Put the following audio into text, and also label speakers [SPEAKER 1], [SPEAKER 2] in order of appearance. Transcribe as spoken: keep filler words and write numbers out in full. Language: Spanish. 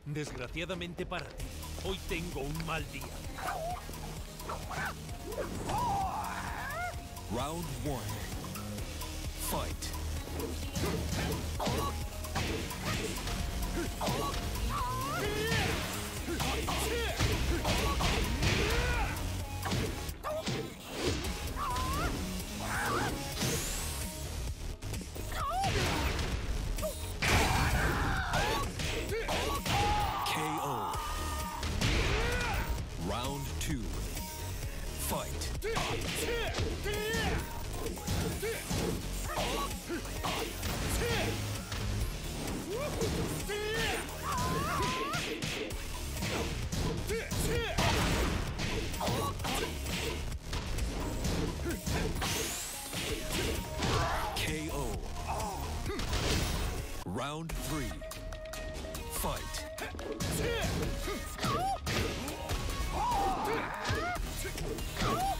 [SPEAKER 1] Desgraciadamente para ti, hoy tengo un mal día.
[SPEAKER 2] Round one. Fight. K O. Round two. Fight. K O. Round three. Fight.
[SPEAKER 3] Oh!